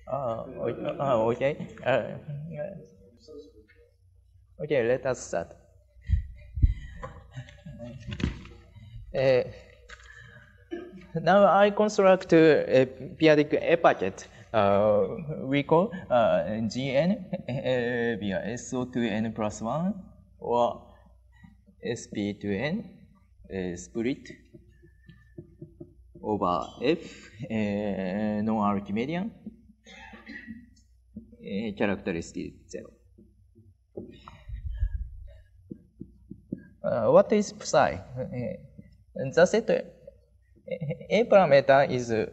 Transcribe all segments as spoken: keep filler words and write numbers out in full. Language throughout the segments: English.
Uh, uh, okay. Uh, okay, let us start. Uh, now I construct a periodic A packet. Uh, we call uh, Gn uh, via S O two n plus one or S P two n uh, split over F uh, non-Archimedean uh, characteristic zero. Uh, what is psi? Uh, the set A parameter is uh,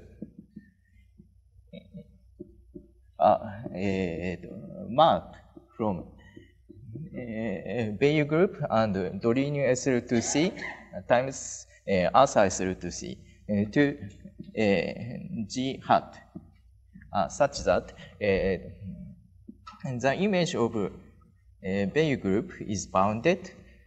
uh, marked from uh, Bayes group and Dorinu S L two C times uh, Arthur S L two C uh, to uh, G hat uh, such that uh, the image of uh, Bayes group is bounded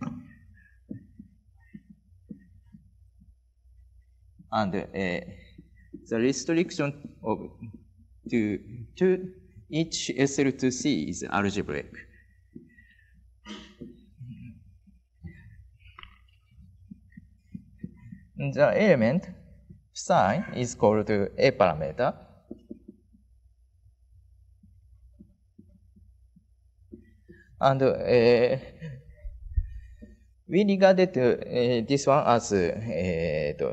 and uh, the restriction of to, to each S L two C is algebraic. The element psi is called A parameter. And uh, we regarded uh, this one as uh,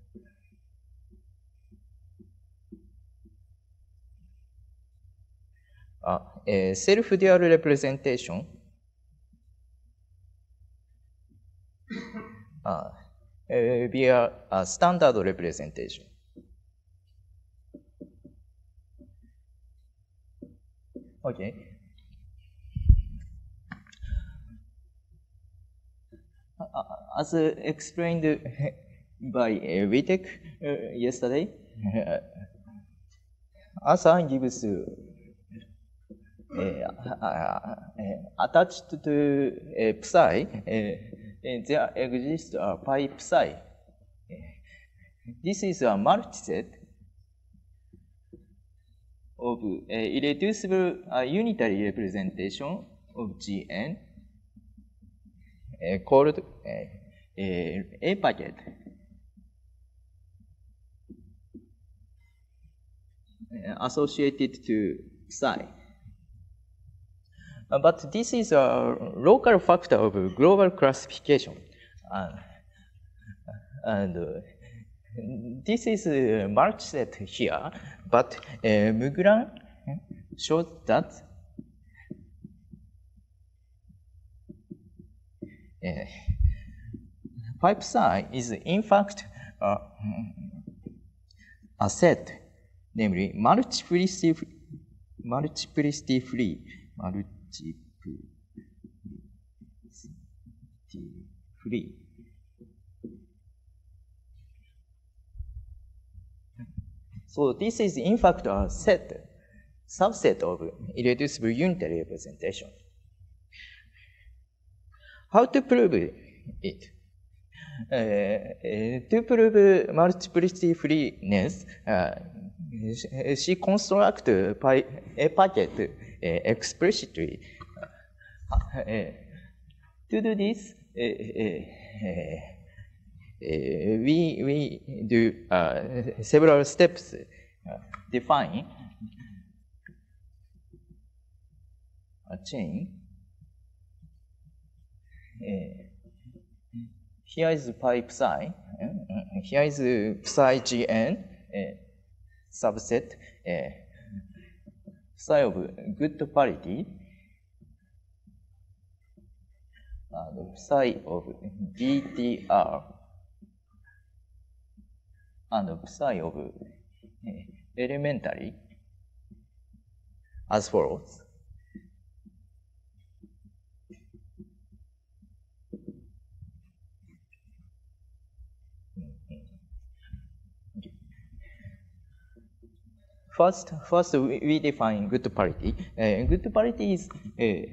uh, a self-dual representation uh, uh, via a standard representation. Okay. Uh, as uh, explained by uh, Wittek uh, yesterday, uh, Arthur gives uh, uh, uh, attached to uh, psi, uh, there exists a pi psi. This is a multiset of uh, irreducible uh, unitary representation of Gn uh, called uh, uh, A packet. Uh, associated to psi. Uh, but this is a local factor of global classification. Uh, and uh, this is a multiset here, but uh, Mugran shows that uh, pi psi is in fact uh, a set, namely multiplicity, multiplicity free, multiplicity free. So this is in fact a set, subset of irreducible unitary representation. How to prove it? Uh, uh, to prove multiplicity freeness, uh, she constructs a packet uh, explicitly. Uh, uh, to do this, uh, uh, uh, we, we do uh, several steps. Uh, define a chain. Uh, here is pi psi. Uh, here is psi Gn uh, subset uh, psi of good parity and psi of D T R and psi of uh, elementary as follows. First, first we, we define good parity. Uh, good parity is uh,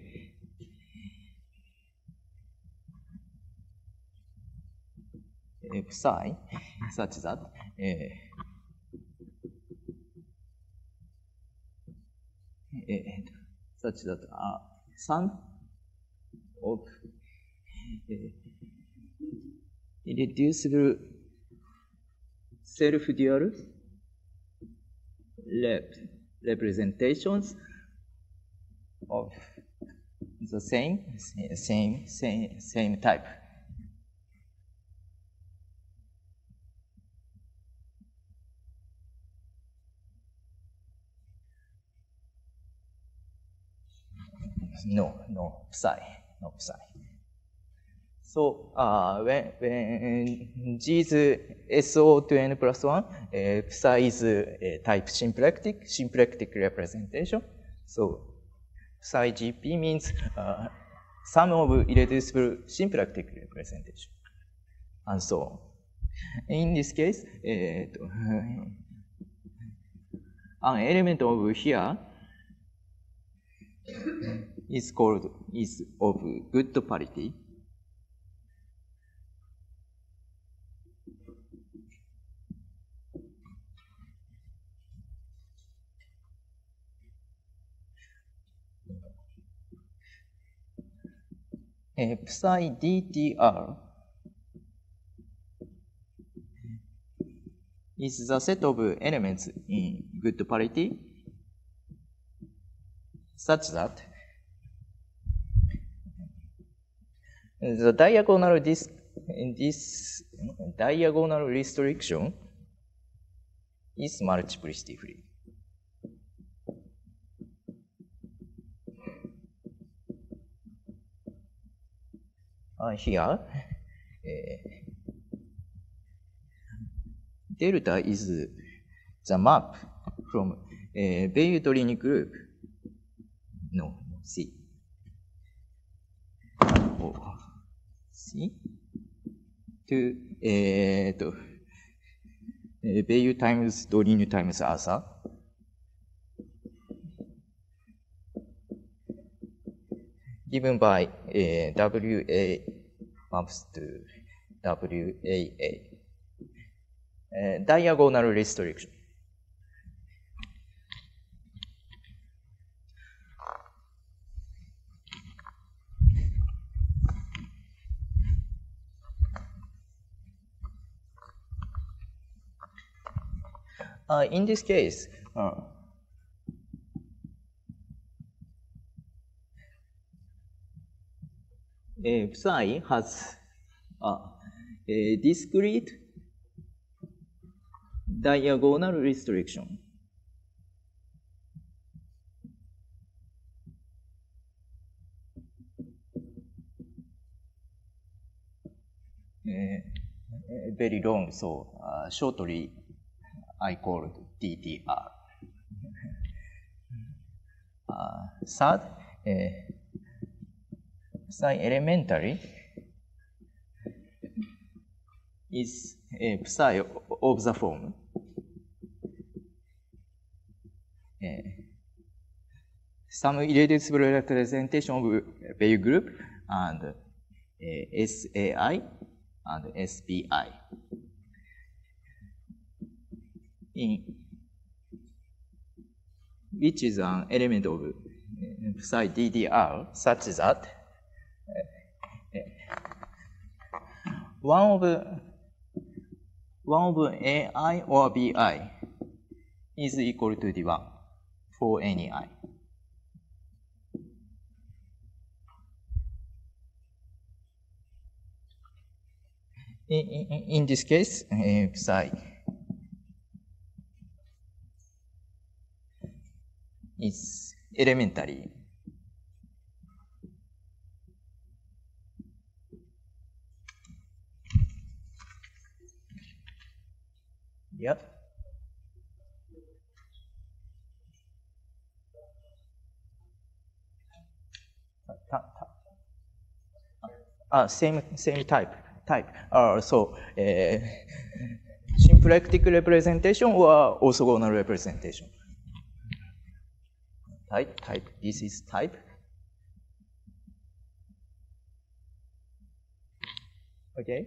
psi such that uh, such that uh, sum of uh, irreducible self-dual rep representations of the same, same, same, same type. No, no psi, no psi. So uh, when, when G is S O to N plus one, uh, psi is a type symplectic, symplectic representation. So psi G P means uh, sum of irreducible symplectic representation, and so on. In this case, uh, an element of here is called is of good parity. Uh, psi D T R is the set of elements in good parity such that the diagonal this this diagonal restriction is multiplicity free. Uh, here, uh, delta is the map from uh, Bayes-Torrini group. No, C. Oh, C to, uh, to uh, Bayes times Torrini times Arthur. Given by uh, W A maps to W A A. Uh, diagonal restriction. Uh, in this case, uh, Uh, psi has uh, a discrete diagonal restriction. Uh, very long, so uh, shortly I called D T R. uh, third, uh, psi elementary is a psi of the form uh, some irreducible representation of Bayes group and uh, S A I and S P I. In which is an element of uh, psi D D R such that one of one of A I or B I is equal to D one for any I. In, in, in this case, uh, psi is elementary. Yep. Uh, same same type type. Uh, so uh, symplectic representation or orthogonal representation. Type type. This is type. Okay.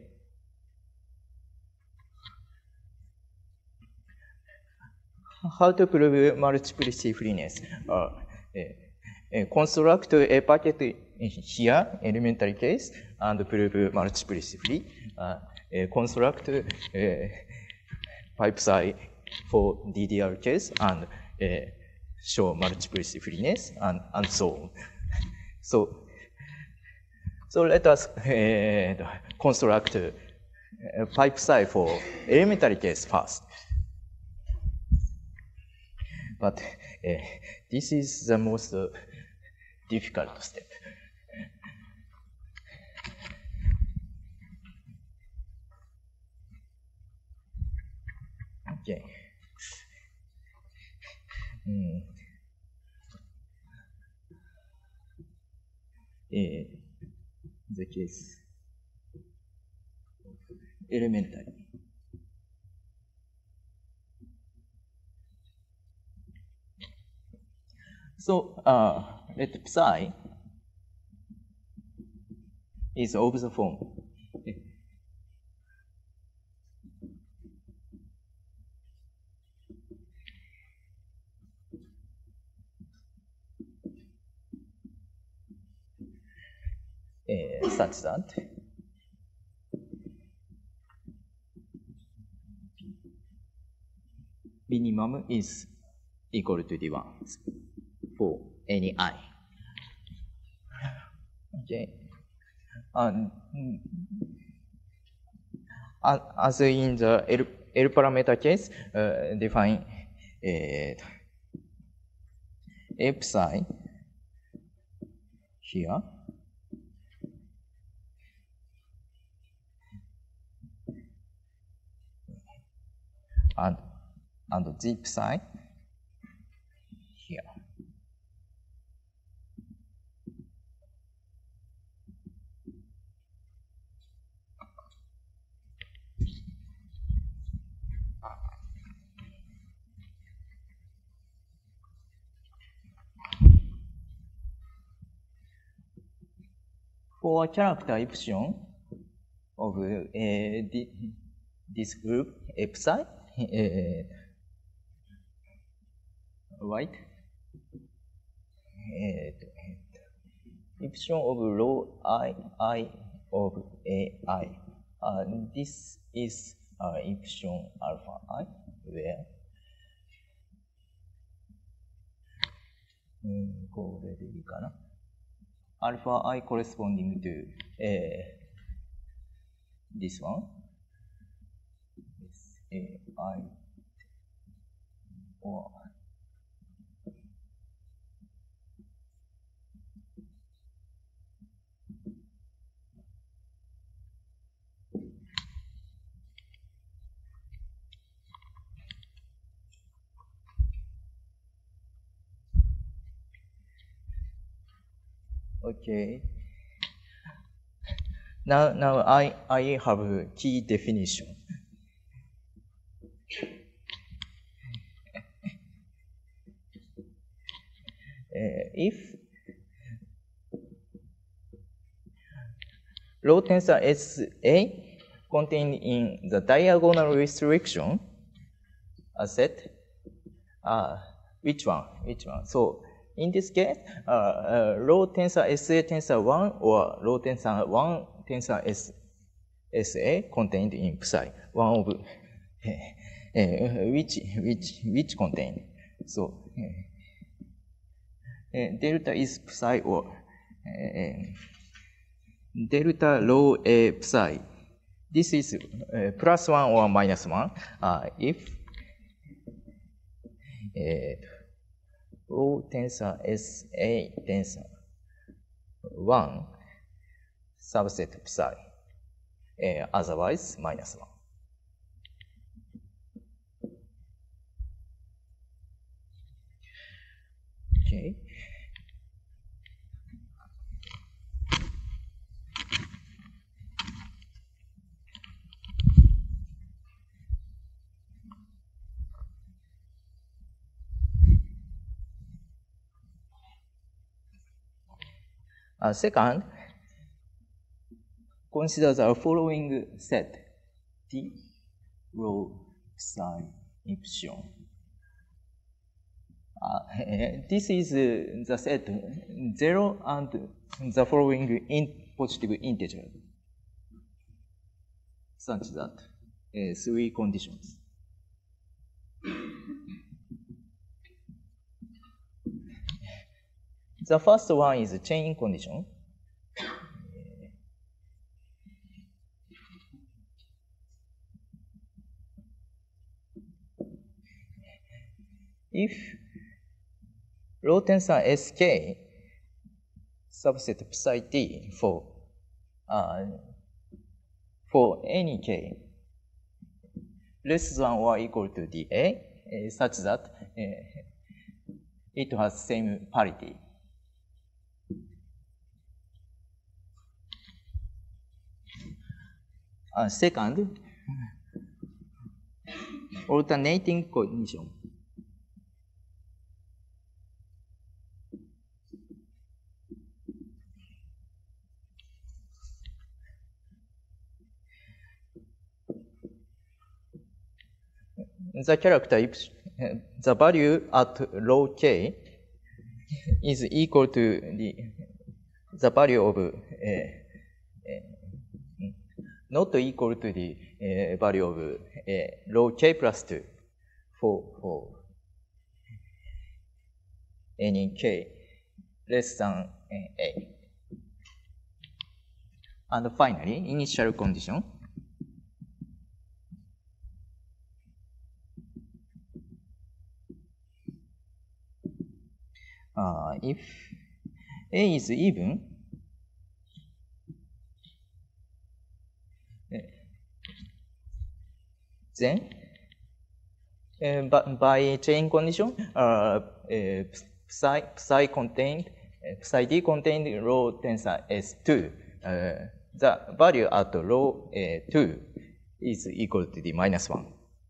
How to prove multiplicity freeness? Uh, uh, construct a packet here, elementary case, and prove multiplicity. Uh, uh, construct uh, pipe psi for D D R case and uh, show multiplicityness and, and so on. So, so let us uh, construct uh, pipe psi for elementary case first. But uh, this is the most uh, difficult step. Okay. Mm. Uh, the case elementary. So, uh, let psi is of the form. Uh, such that minimum is equal to D one for any I. Okay. And uh, as in the L, L parameter case, uh, define uh, A psi here. And, and Z psi here. For character epsilon of uh, the, this group psi, uh, right? Uh, epsilon of rho I, I of A I. Uh, this is uh, epsilon alpha I, where um, これでいいかな alpha I corresponding to uh, this one. A I or okay. Now, now I, I have a key definition. Uh, if row tensor S A contained in the diagonal restriction a set, uh, which one? Which one? So in this case, uh, uh, row tensor S A tensor one or row tensor one tensor S, SA contained in psi, one of uh, uh, which which which contained. So uh, uh, delta is psi or uh, delta row A psi. This is uh, plus one or minus one uh, if uh, row tensor S A tensor one subset psi, uh, otherwise minus one. Okay. Uh, second, consider the following set: T row psi epsilon Uh, this is uh, the set zero and the following in positive integer, such that uh, three conditions. The first one is chain condition. If row tensor S K subset psi t for uh, for any k less than or equal to dA uh, such that uh, it has same parity. Uh, second, alternating condition. The character, if the value at row k is equal to the, the value of, uh, uh, not equal to the uh, value of uh, row k plus two for, for any k less than uh, a. And finally, initial condition. Uh, if A is even, then uh, by, by chain condition, uh, uh, psi, psi contained, uh, psi d contained row tensor S two, uh, the value at row uh, two is equal to the minus one.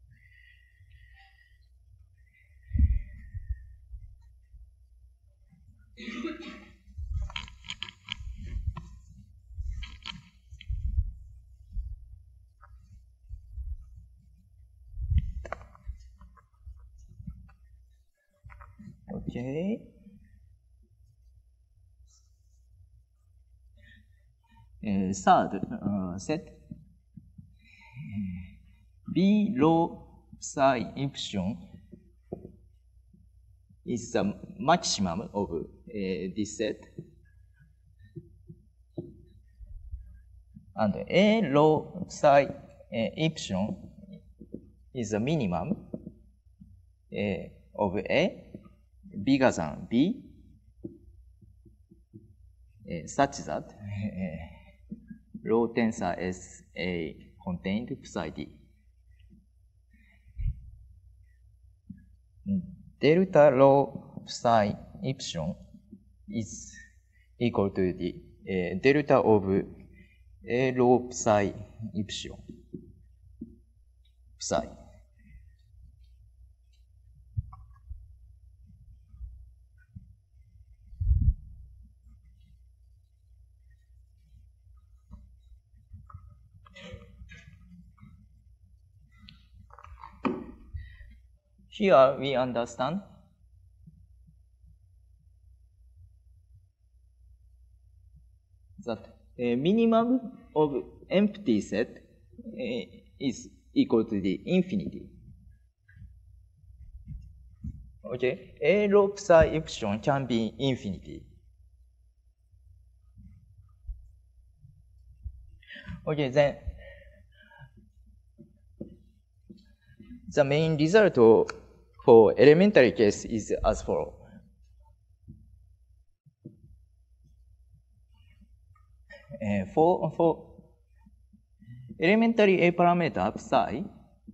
Okay. Uh, third uh, set B row psi epsilon is the maximum of uh, this set, and A row psi uh, epsilon is the minimum uh, of A bigger than B, uh, such that uh, row tensor S A contained psi d. Delta row psi epsilon is equal to the uh, delta of A row psi epsilon psi. Here we understand that a minimum of empty set uh, is equal to the infinity. Okay, A row psi epsilon can be infinity. Okay, then the main result for elementary case is as follows. Uh, for, for elementary A parameter psi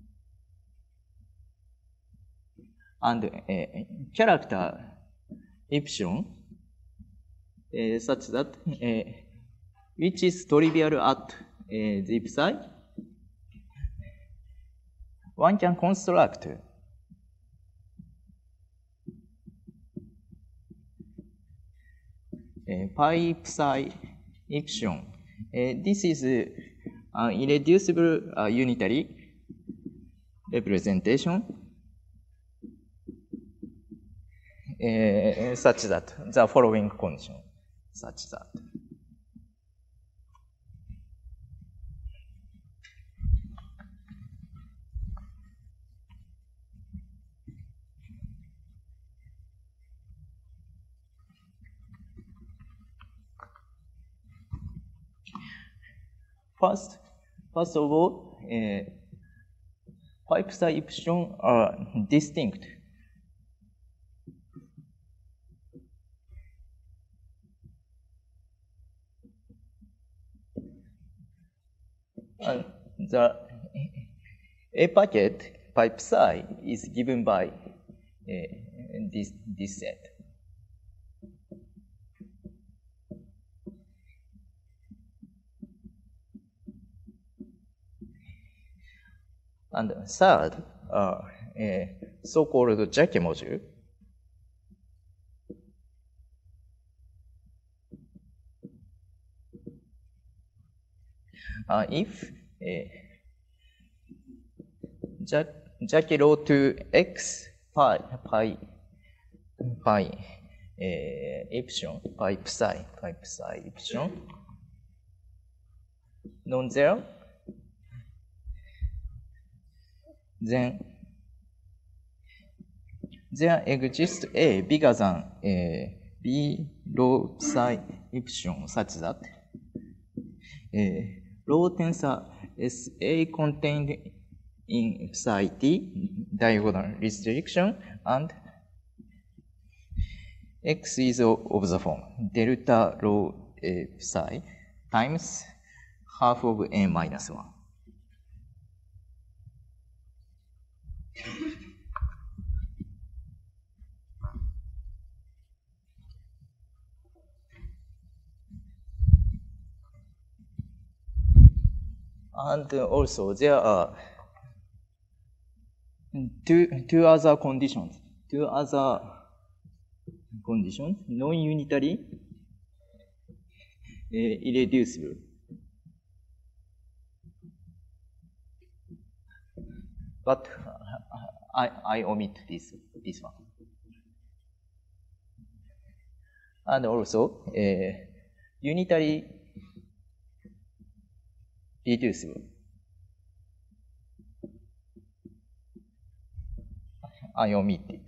and uh, character epsilon uh, such that uh, which is trivial at uh, the psi, one can construct Uh, pi psi epsilon. Uh, this is uh, an irreducible uh, unitary representation uh, such that the following condition, such that. First, first of all, uh, pipe psi epsilon are distinct. And the A packet pipe psi is given by uh, this, this set. And third, uh, a so-called Jacquet module. Uh, if uh, Jacquet law to x pi pi pi uh, epsilon pi psi pi psi epsilon non-zero, then there exists a bigger than a b rho psi epsilon such that a rho tensor S A contained in psi t diagonal restriction and x is of the form delta rho a psi times half of n minus one. And also there are two, two other conditions, two other conditions, non-unitary, uh, irreducible. But I, I omit this, this one. And also uh, unitary reducible. I omit it.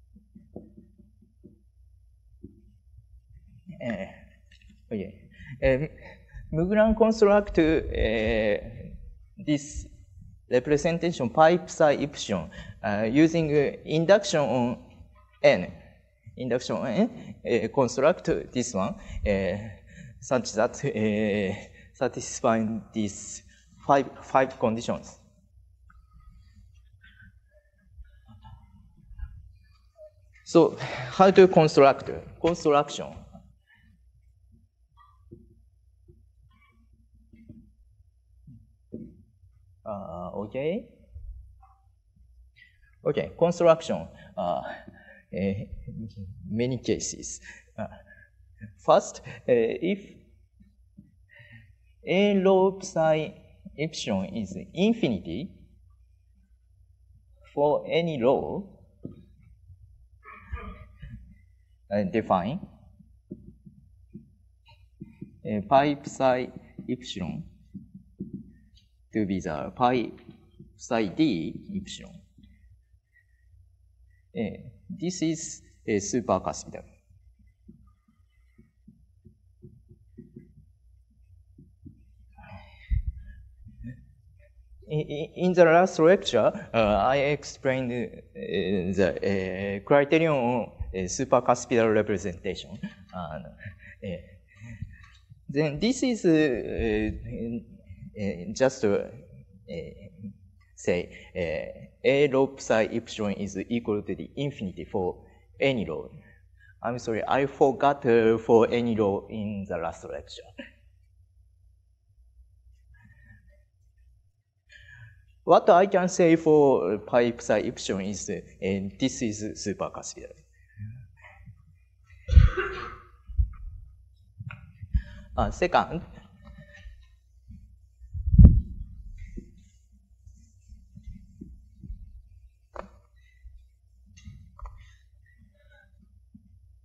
Uh, okay. Um, Mugran construct uh, this representation pi psi epsilon uh, using uh, induction on n. Induction on n, uh, construct this one uh, such that uh, satisfying these five, five conditions. So how to construct construction? Uh, okay. Okay, construction. Uh, uh, many cases. Uh, first, uh, if A rho psi epsilon is infinity for any rho, uh, define uh, pi psi epsilon to be the pi psi d epsilon. Uh, this is a supercuspidal. In the last lecture, uh, I explained uh, the uh, criterion of uh, supercuspidal representation. And, uh, then this is uh, uh, just to uh, say uh, A rho psi epsilon is equal to the infinity for any rho. I'm sorry, I forgot uh, for any rho in the last lecture. What I can say for pi psi epsilon is uh, this is supercuspidal. Uh, second,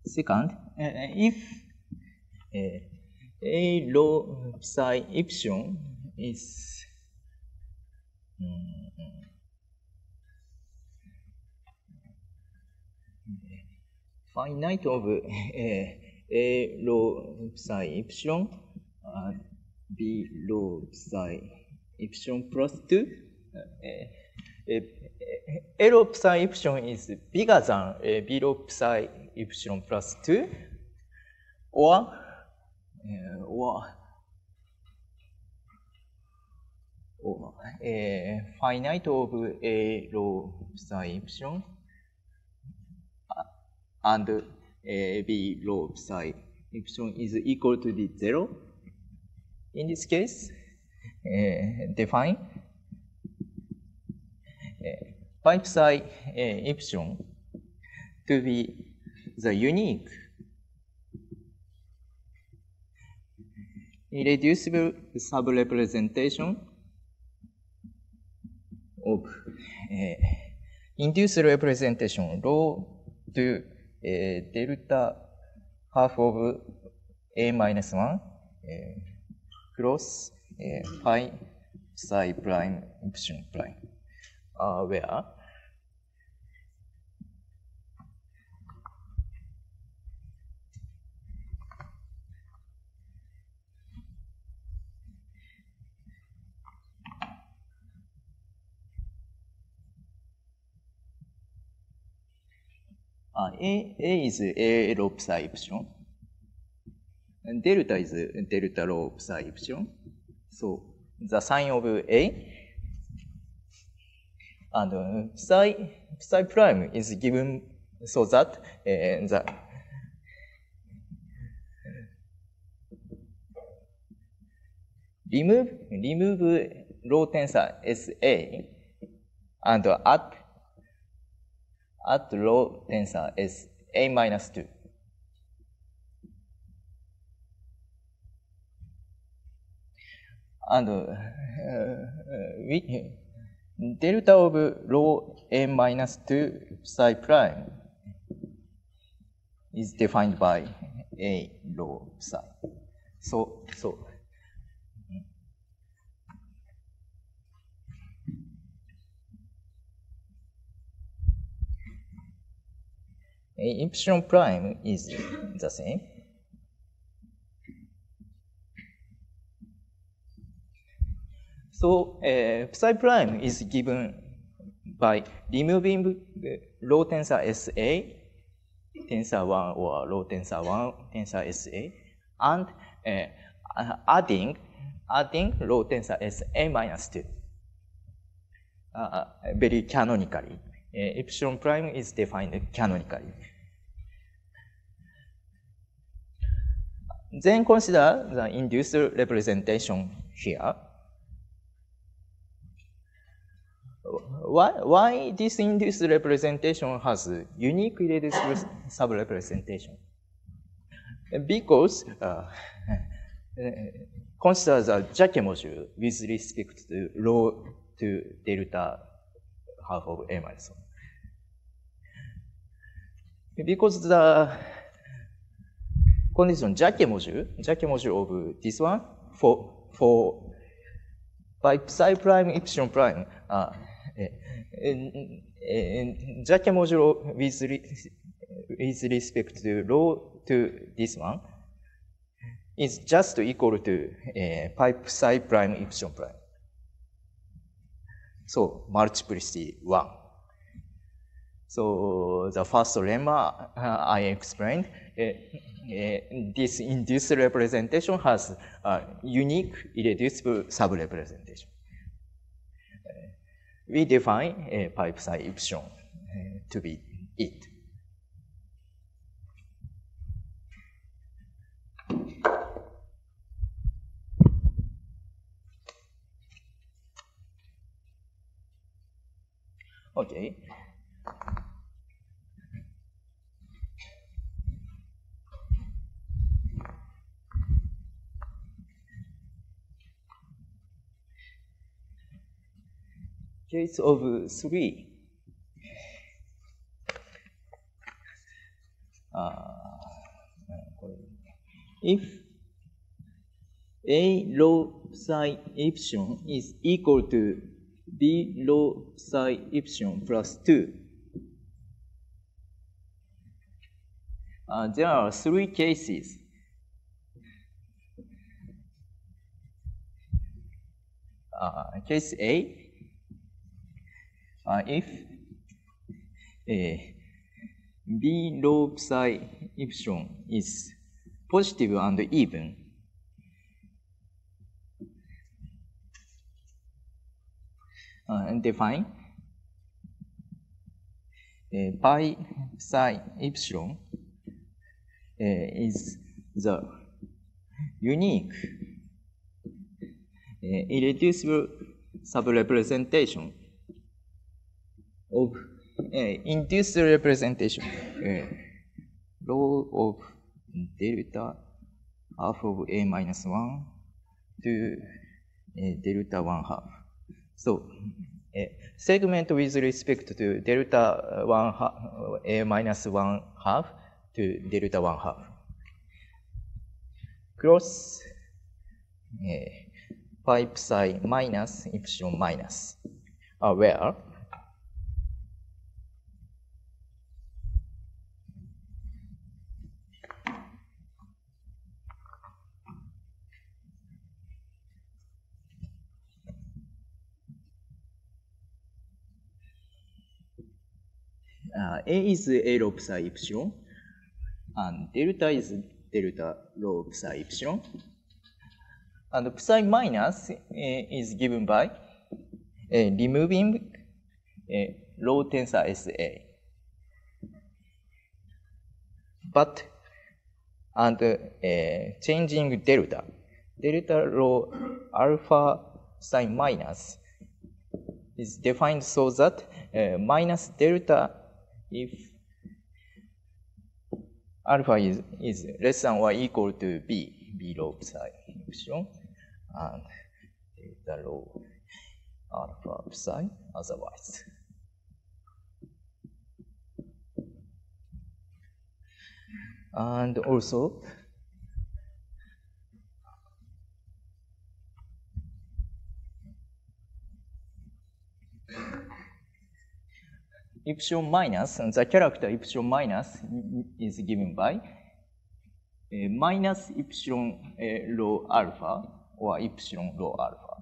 second, uh, if uh, a rho psi epsilon is um, finite of uh, a rho psi epsilon, uh, b rho psi epsilon plus two. Uh, uh, a rho psi epsilon is bigger than uh, b rho psi epsilon plus two, or uh, or or uh, finite of a rho psi epsilon and uh, b rho psi epsilon is equal to the zero. In this case, uh, define uh, pi psi uh, epsilon to be the unique irreducible subrepresentation of uh, induced representation rho to uh, delta half of a minus one uh, cross uh, pi psi prime epsilon prime, uh, where Uh, A, A is A rho psi epsilon, and delta is delta rho psi epsilon. So the sign of A and uh, psi, psi prime is given so that uh, the remove remove row tensor S A and add at row tensor is a minus two. And uh, we, delta of row a minus two psi prime is defined by a row psi. So, so a epsilon prime is the same. So uh, psi prime is given by removing row tensor S A, tensor one or row tensor one, tensor S A, and uh, adding adding row tensor S A minus two. Uh, very canonically. Uh, epsilon prime is defined canonically. Then consider the induced representation here. Why, why this induced representation has unique irreducible subrepresentation? Because uh, consider the Jacquet module with respect to rho to delta half of a minus one. Because the condition Jacquet module, Jacquet module of this one for for by psi prime epsilon prime, uh, Jacquet module with re, with respect to rho to this one is just equal to uh, pi psi prime epsilon prime. So multiplicity one. So the first lemma uh, I explained, uh, uh, this induced representation has a unique irreducible subrepresentation. Uh, we define a pi psi epsilon uh, to be it. Okay. Case of three. Uh, if A rho psi epsilon is equal to B rho psi epsilon plus two, uh, there are three cases. Uh, case A, uh, if uh, B rho psi epsilon is positive and even, uh, and define uh, pi psi epsilon uh, is the unique uh, irreducible subrepresentation of uh, induced representation uh, rho of delta half of A minus one to uh, delta one half. So, uh, segment with respect to delta one half, A minus one half to delta one half. Cross uh, pi psi minus epsilon minus, uh, where Uh, A is A rho psi epsilon, and delta is delta rho psi epsilon. And psi minus uh, is given by uh, removing uh, rho tensor S A. But, and uh, changing delta, delta rho alpha psi minus is defined so that uh, minus delta if alpha is, is less than or equal to B, B rho psi epsilon, and delta rho alpha psi otherwise. And also, epsilon minus, and the character epsilon minus is given by uh, minus epsilon uh, rho alpha or epsilon rho alpha.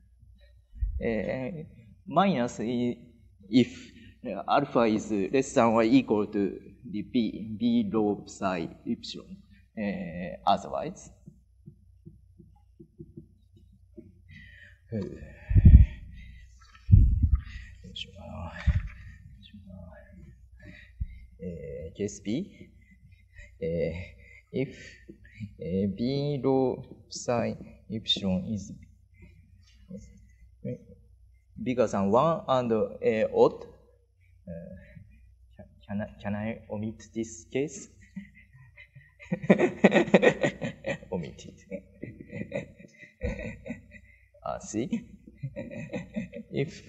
Uh, minus if uh, alpha is less than or equal to the B, B rho psi epsilon, uh, otherwise. Uh, Uh, case B, uh, if uh, B rho psi epsilon is bigger than one and uh, odd, uh, can, I, can I omit this case? Omit it. uh, see, if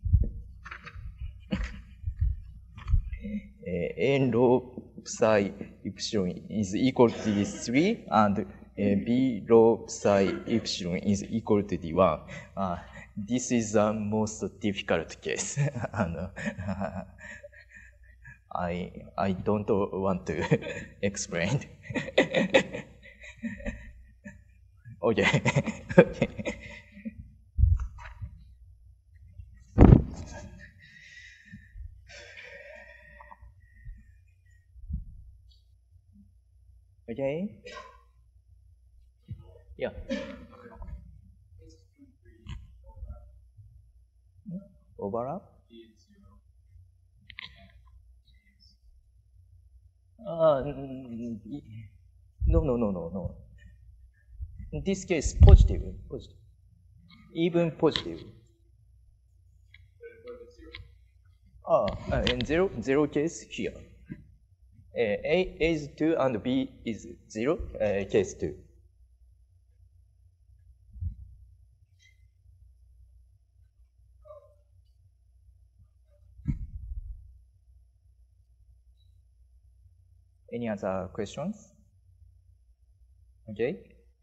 N rho psi epsilon is equal to the three and uh, B rho psi epsilon is equal to the one. Uh, this is the most difficult case. and, uh, I, I don't want to explain. Okay. Okay. Okay. Yeah. Overlap? Uh, no, no, no, no, no. In this case, positive, positive. Even positive. Ah, uh, in zero, zero case here. Uh, A, A is two and B is zero, uh, case two. Any other questions? Okay?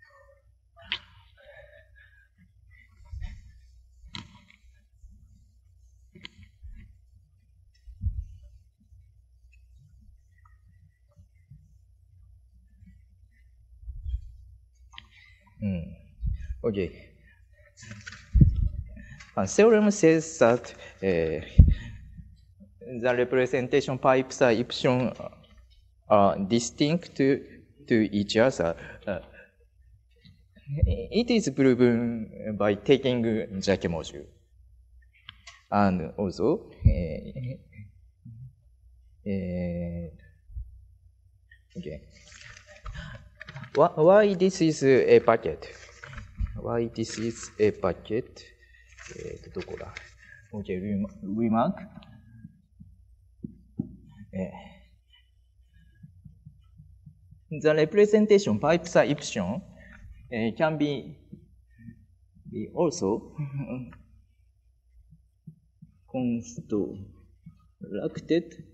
Mm. Okay. A theorem says that uh, the representation pipes are epsilon are distinct to, to each other. Uh, it is proven by taking Jacques module. And also, uh, uh, okay. Why this is a packet? Why this is a packet? えっと、どこだ ?Okay, remark. えー The representation pipe psi epsilon uh, can be, be also constructed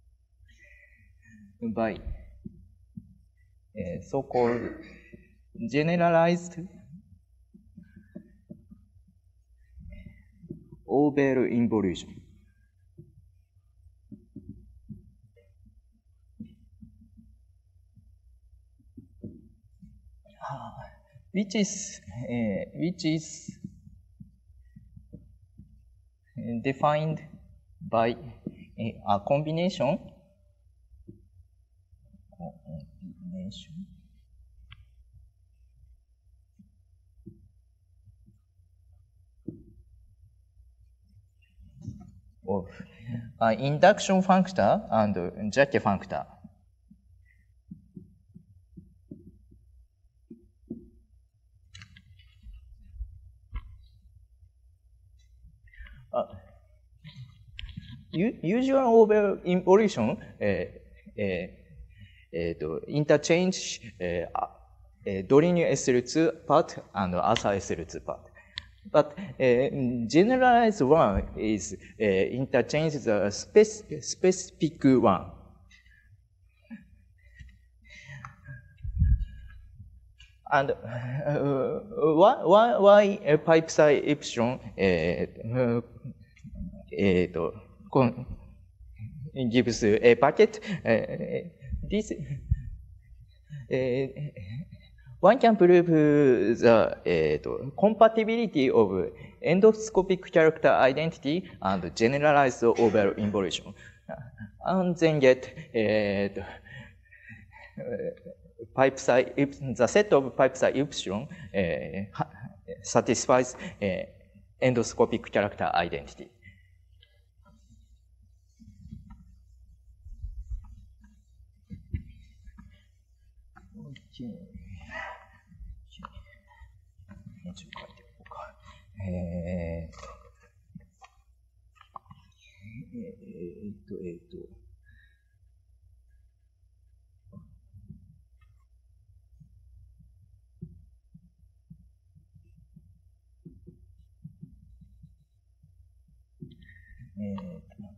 by uh, so-called generalized Abel involution. Which is uh, which is defined by a combination combination of uh, induction functor and Jacques functor. Uh, usual Abel involution, uh, uh, uh, interchange uh, uh, Dorinu S L two part and Asa S L two part. But uh, generalized one is uh, interchange the spec specific one. And uh, why, why, why a pipe psi epsilon uh, uh, gives a packet? Uh, this uh, one can prove the uh, compatibility of endoscopic character identity and generalized Abel involution, and then get uh, pipe psi, the set of pipe psi epsilon uh, satisfies uh, endoscopic character identity. Okay. えーっと、えーっと、えーっと、えーっと、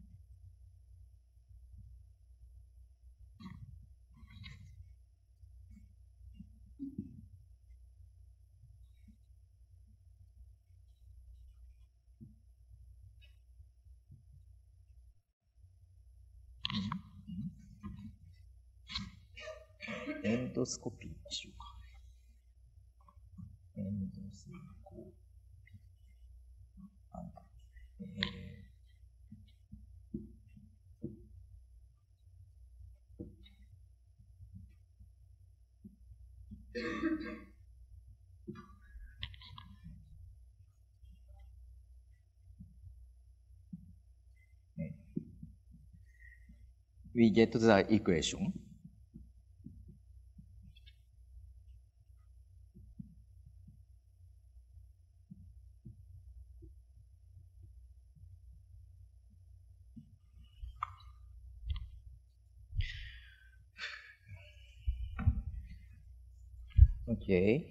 エンドスコピーにしようか。エンドスコピー。えーWe get the equation. Okay.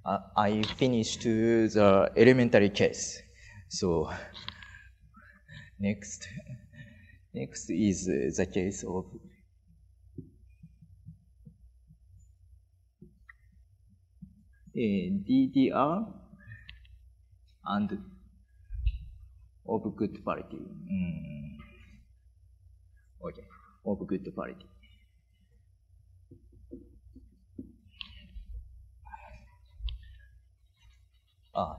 uh, I finished the elementary case. So next, next is the case of uh, D D R and of good quality. Mm. Okay, of good quality. Ah.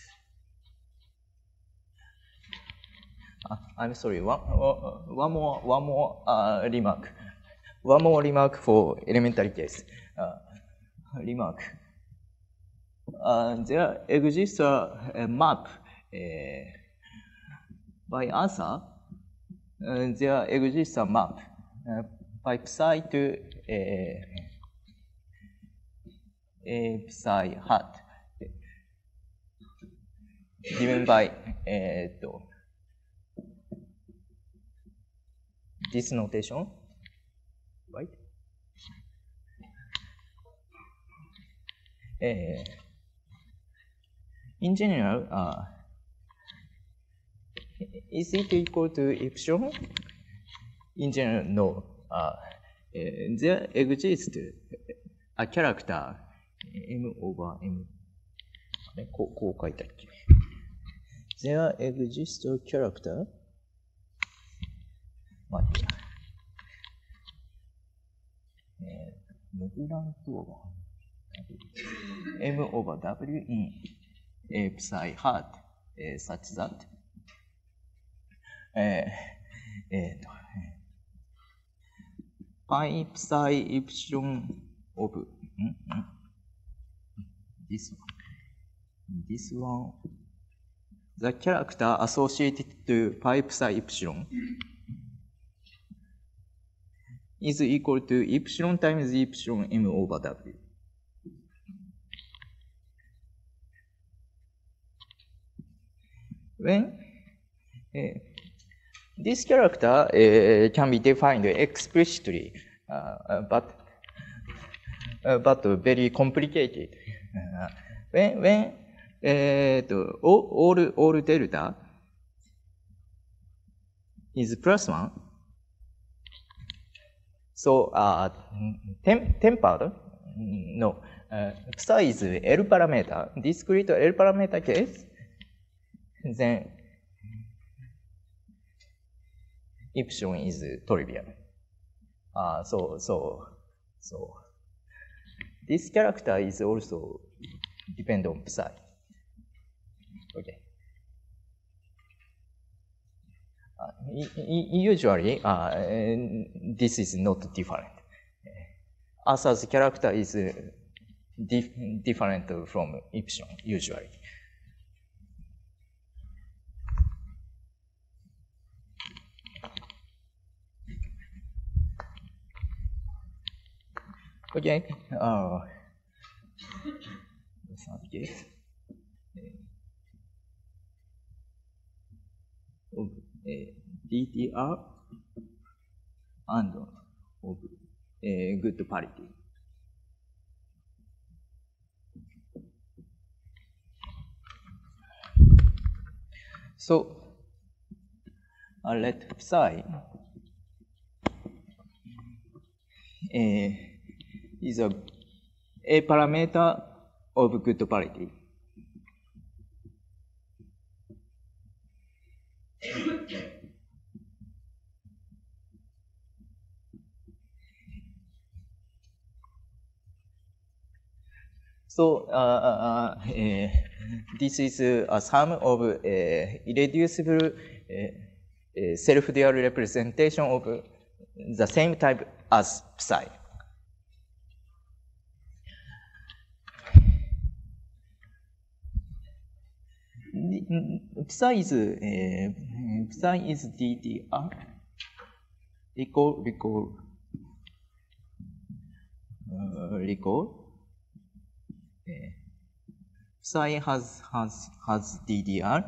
I'm sorry, one, one more, one more uh, remark. One more remark for elementary case. Uh, remark. Uh, there exists a, a map uh, by answer. Uh, there exists a map uh, by psi to uh, a psi hat given by uh, this notation, right? Uh, in general, uh, is it equal to epsilon? In general, no. Uh, uh, there exists a character m over m. こう、こう書いたっけ? There exists a character. まあいいや。えー、ムグラントオーバー M over W in a psi hat、えー、such that えー、えーと、pi psi epsilon of んん this one this one the character associated to pi psi epsilon is equal to epsilon times epsilon m over w. When uh, this character uh, can be defined explicitly, uh, but uh, but very complicated. Uh, when when uh, the, all all delta is plus one. So, uh, tem tempered, no, uh, psi is L parameter, discrete L parameter case, then epsilon is trivial. Uh, so, so, so, this character is also depend on psi. Okay. Uh, usually, uh, this is not different. Arthur's character is dif different from epsilon, usually. Okay. Uh, subject. Of uh, D T R and of uh, good parity. So, uh, let psi uh, is a, a parameter of good parity. So, uh, uh, uh, this is a sum of uh, irreducible uh, uh, self-dual representation of the same type as psi. Psi is uh, psi is D T R. Recall, recall, uh, recall. Uh, psi has has has D D R.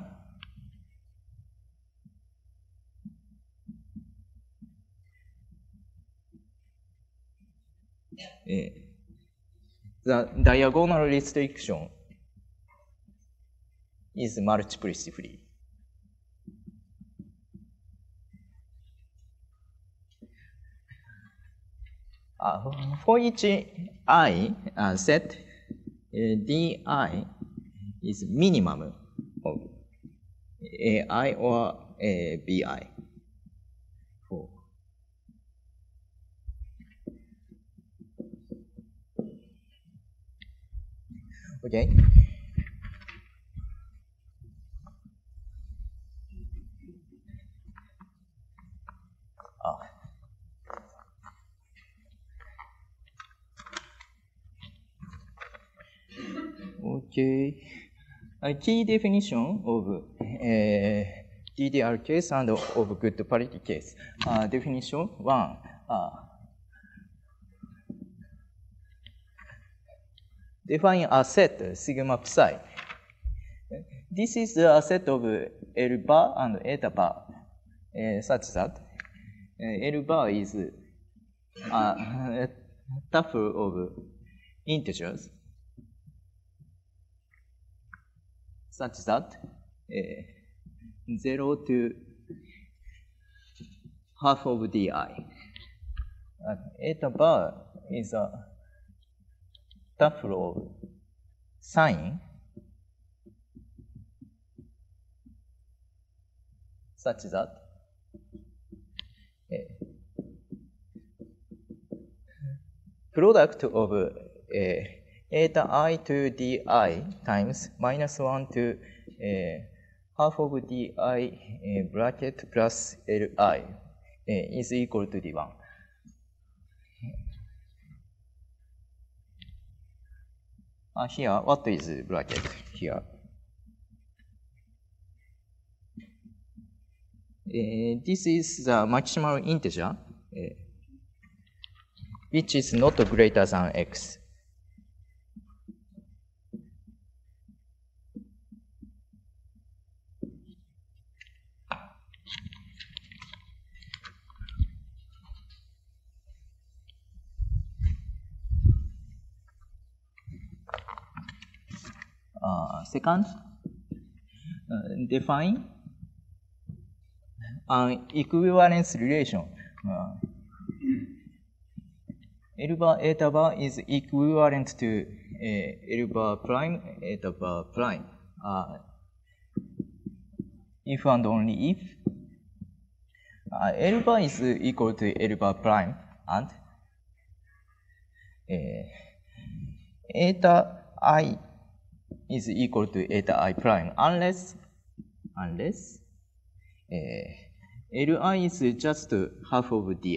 Uh, the diagonal restriction is multiplicity free. Uh, for each I uh, set, uh, di is minimum of ai or uh, bi. For okay. Ah. Okay. A key definition of uh, D D R case and of good parity case. Uh, definition one. Uh, define a set sigma psi. This is a set of L bar and eta bar uh, such that uh, L bar is a tuple of integers such that uh, zero to half of di. And eta bar is a tuple of sign such that uh, product of uh, eta I to di times minus one to uh, half of di uh, bracket plus li uh, is equal to d one. Uh, here, what is bracket here? Uh, this is the maximal integer, uh, which is not greater than x. Uh, second, uh, define an equivalence relation. Uh, L bar eta bar is equivalent to uh, L bar prime eta bar prime. Uh, if and only if uh, L bar is equal to L bar prime and uh, eta I is equal to eta I prime unless unless uh, Li is just half of di.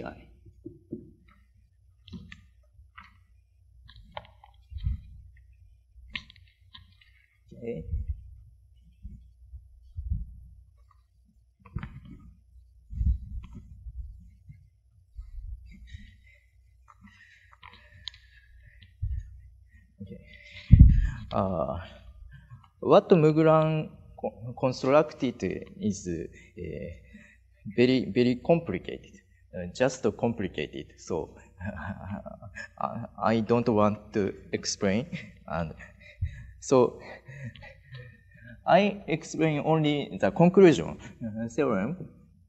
Okay. Okay. Uh, what Mugran constructed is uh, very, very complicated, uh, just complicated. So I don't want to explain. And so I explain only the conclusion uh, theorem.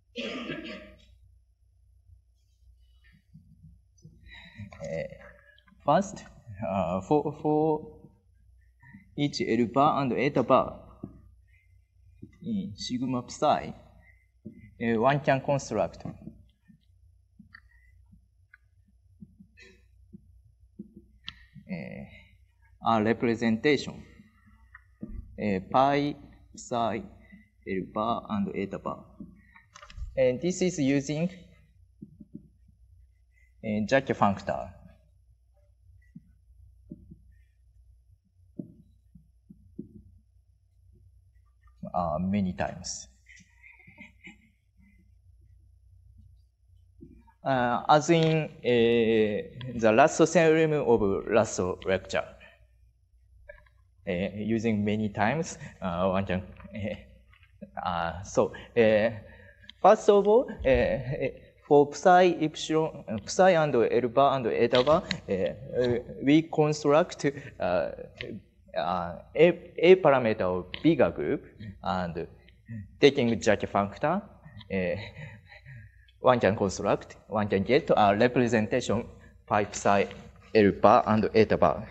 Uh, first, uh, for, for each L bar and eta bar in sigma psi, uh, one can construct uh, a representation uh, pi psi L bar and eta bar. And this is using a Jacobi functor. Uh, many times. Uh, as in uh, the last theorem of last lecture, uh, using many times, uh, one can. Uh, so, uh, first of all, uh, for psi epsilon, psi and L bar and eta bar, uh, we construct uh, uh, a, a parameter of bigger group, and taking Jacobi factor, uh, one can construct, one can get a representation pi psi L bar and eta bar.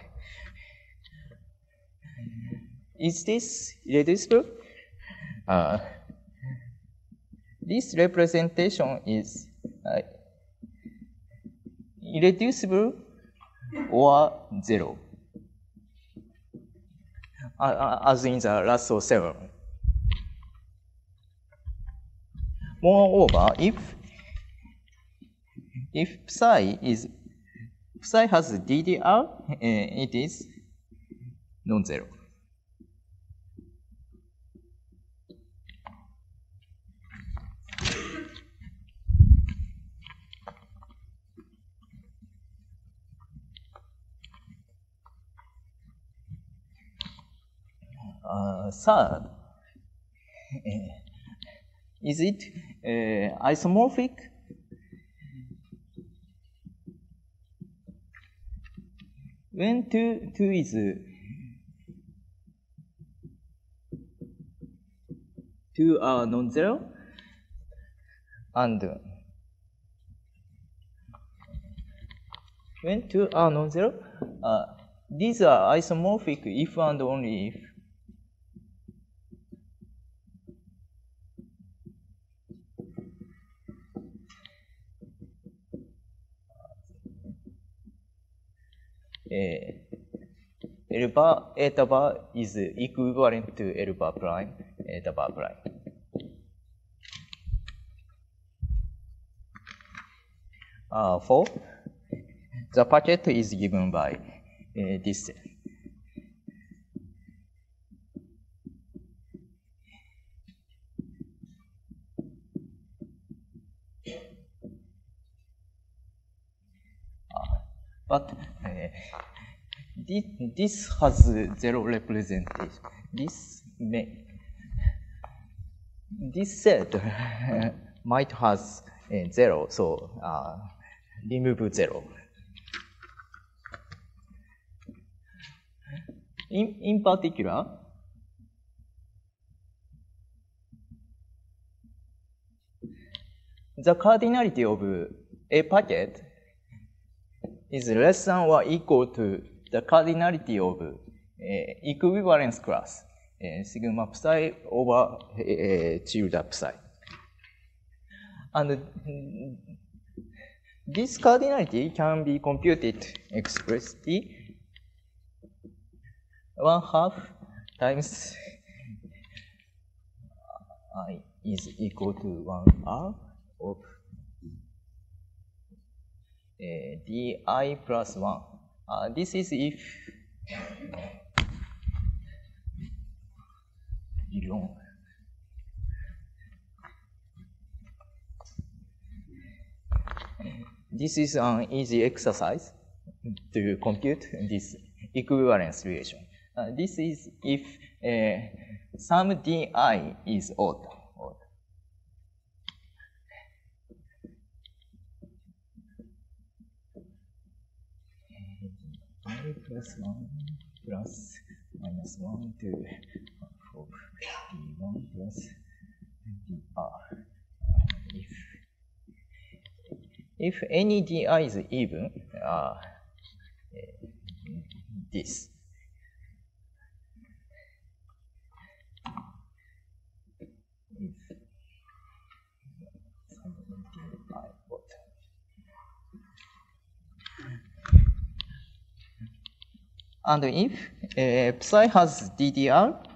Is this reducible? Uh, this representation is uh, irreducible or zero, uh, as in the Russell theorem. Moreover, if if psi is psi has D D R, uh, it is non-zero. Uh, third, uh, is it uh, isomorphic? When two, two is uh, two are non-zero, and uh, when two are non-zero, uh, these are isomorphic if and only if Uh, L bar eta bar is equivalent to L bar prime eta bar prime. Uh, four, the packet is given by uh, this. But uh, this, this has zero representation. This may, this set might has uh, zero, so uh, remove zero. In, in particular, the cardinality of a packet is less than or equal to the cardinality of uh, equivalence class, uh, sigma psi over uh, tilde psi. And uh, this cardinality can be computed expressly one half times I is equal to one half of Uh, di plus one. Uh, this is if long. This is an easy exercise to compute this equivalence relation. Uh, this is if uh, some di is odd. odd. I plus one plus minus one to of d one plus dr. If if any di is even, uh, this. If some di what? And if uh, psi has D D R, uh,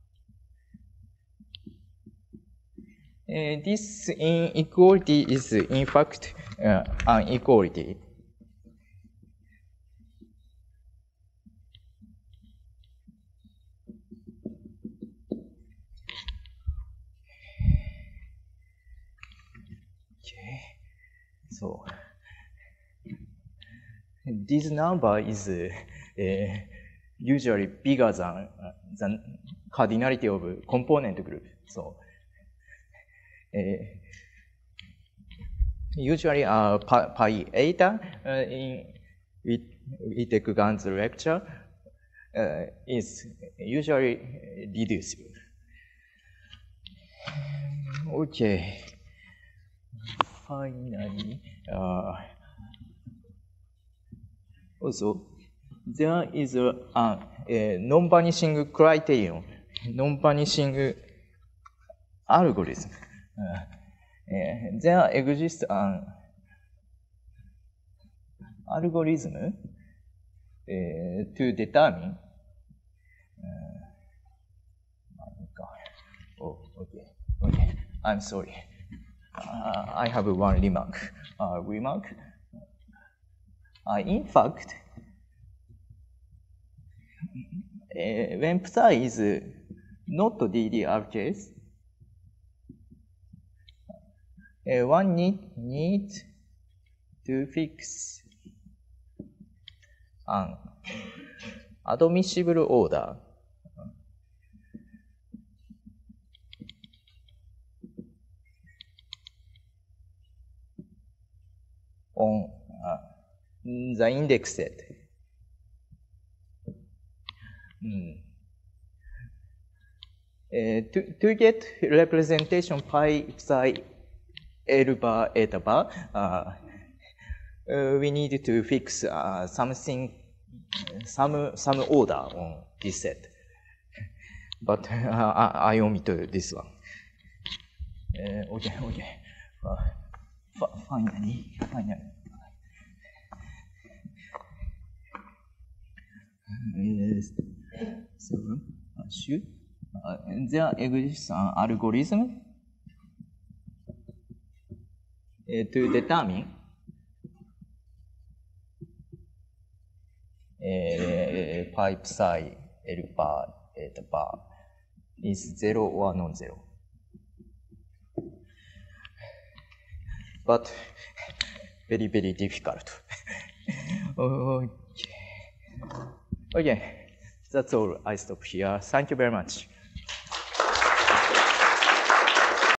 this inequality is in fact uh, an equality. Okay, so this number is uh, uh, usually bigger than uh, than cardinality of a component group. So uh, usually uh, pi, pi eta uh, in Wittek Gans lecture uh, is usually reducible. Okay. Finally, uh, also there is a, a, a non-vanishing criterion, non-vanishing algorithm. Uh, uh, there exists an algorithm uh, to determine. Uh, oh, okay, okay. I'm sorry. Uh, I have one remark. Uh, remark. Uh, in fact, uh, when psi is not D D R case, uh, one need need to fix an admissible order on uh, the index set. Mm. Uh, to, to get representation pi psi L bar eta bar, uh, uh, we need to fix uh, something, some some order on this set. But uh, I, I omit this one. Uh, okay, okay. Uh, finally, finally. Yes. So, uh, should, uh, there exists an algorithm uh, to determine uh, pi psi L bar eta bar is zero or non-zero. But very, very difficult. Okay. Okay, that's all. I stop here. Thank you very much.